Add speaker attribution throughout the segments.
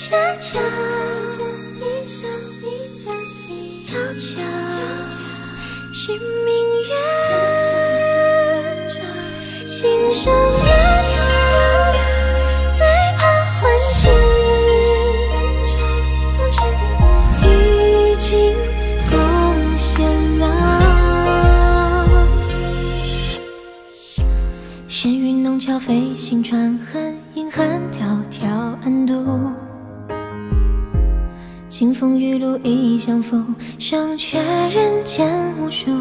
Speaker 1: 悄悄，一笑一假期，悄悄是明月，心上月亮在旁欢喜，与君共偕老。闲云弄巧，飞行船痕，银汉迢迢暗渡。清风玉露一相逢，胜却人间无数。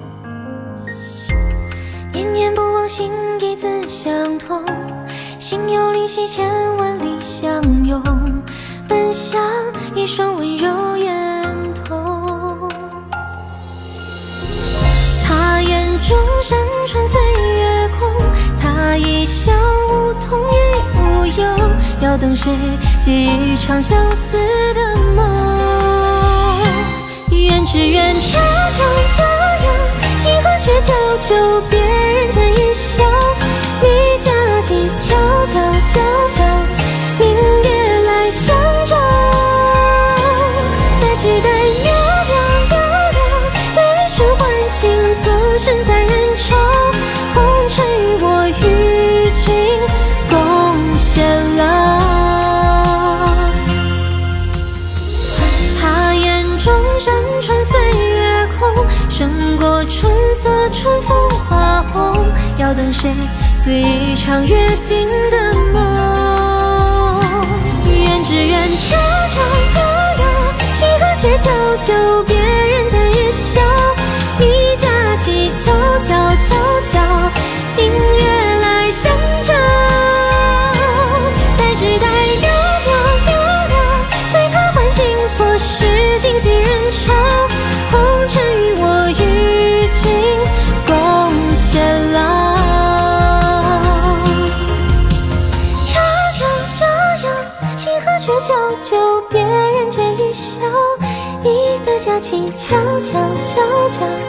Speaker 1: 念念不忘，心意自相通。心有灵犀，千万里相拥。本想一双温柔眼瞳。他眼中山川岁月空，他一笑梧桐亦无忧。要等谁结一场相思的梦？愿只愿天涯遥遥，几何却皎皎，别人间一笑。一假期悄悄悄悄，明月来相照。待只待遥遥遥遥，对书还情，纵身在人潮。红尘与我，与君共偕老。他眼中山川岁月空，胜过春色春风花红。要等谁醉一场约定的梦？愿只愿天涯遥遥，几何却皎皎，别人间一笑。一假期悄悄悄悄，明月来相照。待只待遥遥遥遥，最可还情，错失惊喜人潮。红尘与我，与君共偕老。遥遥遥遥，几何却皎皎，别人间一笑。一的假期悄悄悄悄。